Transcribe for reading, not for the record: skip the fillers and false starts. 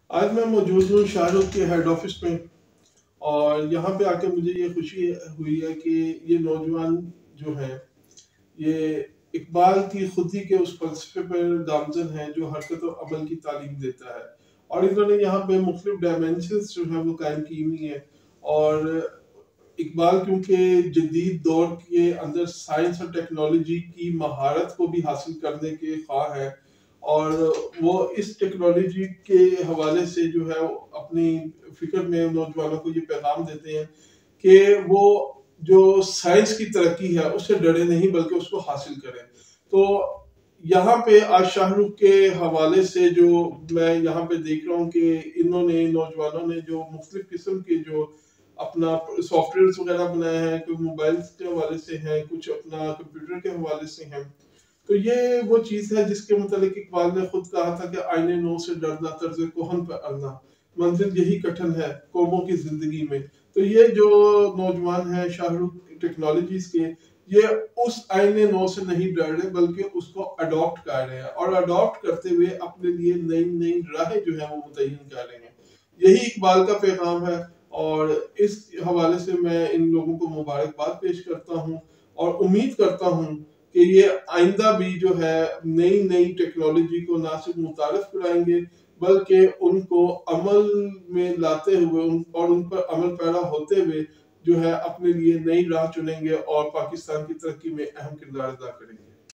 آج میں موجود ہوں شاہ رخ کے ہیڈ آفس میں، اور یہاں پہ آ کے مجھے یہ خوشی ہوئی ہے کہ یہ نوجوان جو ہیں یہ اقبال کی خودی کے اس فلسفے پر گامزن ہے جو حرکت و عمل کی تعلیم دیتا ہے، اور انہوں نے یہاں پہ مختلف ڈائمینشنز جو ہیں وہ قائم کی ہوئی ہیں۔ اور اقبال کیونکہ جدید دور کے اندر سائنس اور ٹیکنالوجی کی مہارت کو بھی حاصل کرنے کے خواہاں ہے، اور وہ اس ٹیکنالوجی کے حوالے سے جو ہے اپنی فکر میں نوجوانوں کو یہ پیغام دیتے ہیں کہ وہ جو سائنس کی ترقی ہے اس سے ڈرے نہیں بلکہ اس کو حاصل کریں۔ تو یہاں پہ آج شاہ رخ کے حوالے سے جو میں یہاں پہ دیکھ رہا ہوں کہ انہوں نے نوجوانوں نے جو مختلف قسم کے جو اپنا سافٹ ویئرز وغیرہ بنائے ہیں، کوئی موبائلز کے حوالے سے ہیں، کچھ اپنا کمپیوٹر کے حوالے سے ہیں، تو یہ وہ چیز ہے جس کے متعلق اقبال نے خود کہا تھا کہ آئینے نو سے ڈرنا طرز کوہن پر اڑنا، منزل یہی کٹھن ہے قوموں کی زندگی میں۔ تو یہ جو نوجوان ہیں شاہ رخ ٹیکنالوجیز کے، یہ اس آئینے نو سے نہیں ڈر رہے بلکہ اس کو اڈاپٹ کر رہے ہیں، اور اڈاپٹ کرتے ہوئے اپنے لیے نئی نئی راہیں جو ہیں وہ متعین کر رہے ہیں۔ یہی اقبال کا پیغام ہے، اور اس حوالے سے میں ان لوگوں کو مبارکباد پیش کرتا ہوں، اور امید کرتا ہوں کہ یہ آئندہ بھی جو ہے نئی نئی ٹیکنالوجی کو نہ صرف متعارف کرائیں گے بلکہ ان کو عمل میں لاتے ہوئے اور ان پر عمل پیرا ہوتے ہوئے جو ہے اپنے لیے نئی راہ چنیں گے اور پاکستان کی ترقی میں اہم کردار ادا کریں گے۔